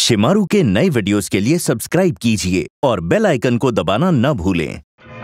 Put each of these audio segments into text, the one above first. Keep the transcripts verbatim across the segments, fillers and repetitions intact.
शिमारू के नए वीडियोस के लिए सब्सक्राइब कीजिए और बेल आइकन को दबाना न भूलें।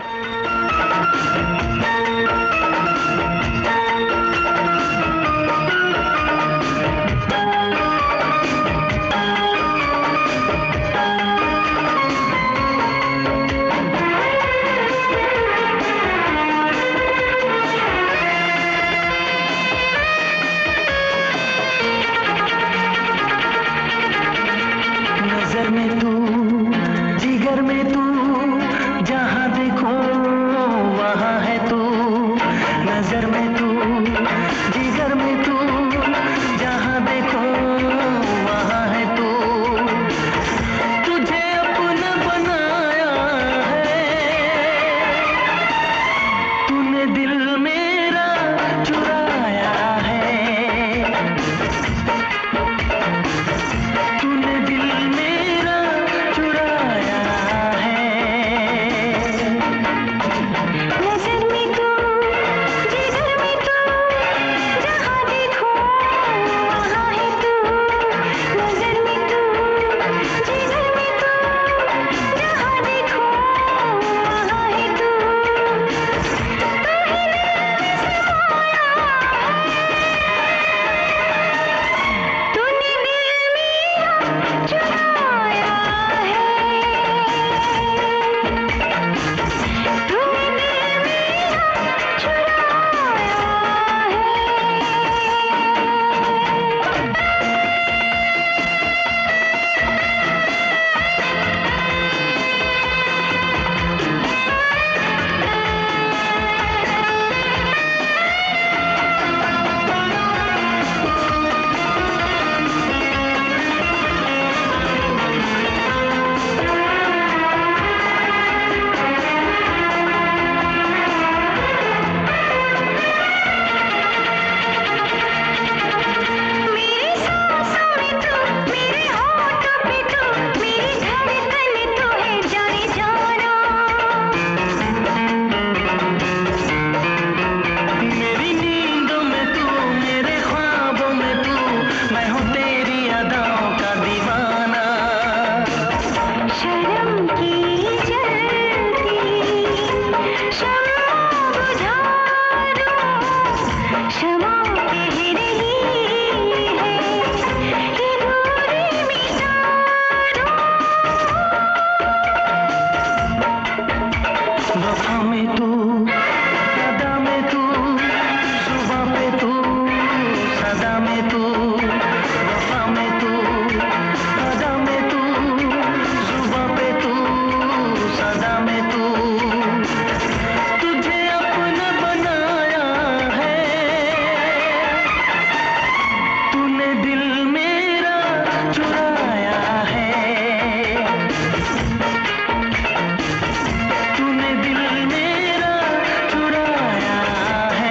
नजर में तू, जिगर में तू, जहाँ देखो वहाँ है तू। नजर में तू, जिगर में तू, जहाँ देखो वहाँ है तू। तुझे अपना बनाया है, तूने दिल मेरा चुराया है। तूने दिल मेरा चुराया है। नजर में तू, जिगर में तू, जहाँ देखो वहाँ है तू। नजर में तू, जिगर में तू, जहाँ देखो वहाँ है तू। तूने दिल मेरा चुराया है। तूने दिल मेरा चुराया मेरी सांसों में तू, मेरे होठों पे तू, मेरी धड़कन तू है जाने जाना। मेरी नींदों में तू, मेरे ख्वाबों में तू, मैं हूँ तेरी अदाओं का दीवाना। शर्म की जलती शम्मा बुझा दो, क्षमा कह रही है, ये दूरी मिटा दो। वफा में तू, अदा में तू, जुबां पे तू, सदा में तू। वफा में तू, अदा में तू, जुबां पे तू, सदा में तू। तुझे अपना बनाया है, तूने दिल मेरा चुराया है। तूने दिल मेरा चुराया है।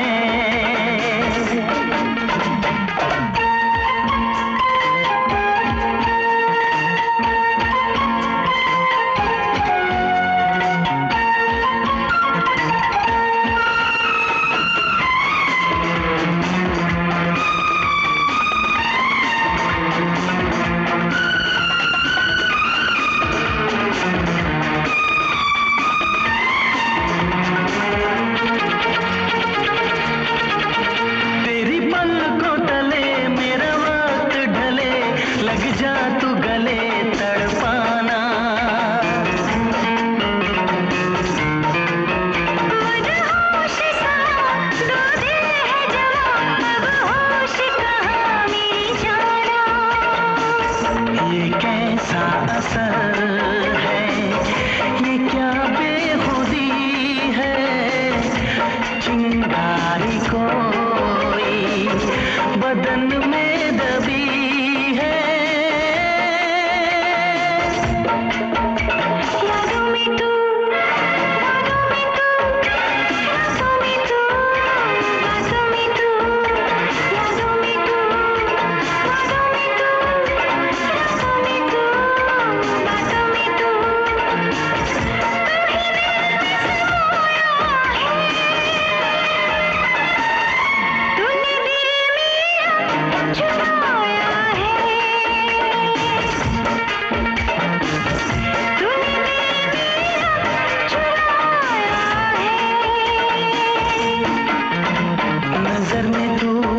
तेरी पलकों तले मेरा वक्त ढले, लग जा तू गले तड़पाना। मदहोश सा दो दिल है जवां, अब होश कहाँ मेरी जाना। ये कैसा असर है, ये क्या बेखुदी है, चिंगारी कोई बदन में दबी है। यादों में तू, यादों में तू, रातों में तू, बातों में तू। यादों में तू, यादों में तू, रातों में तू, बातों में तू। नजर में तू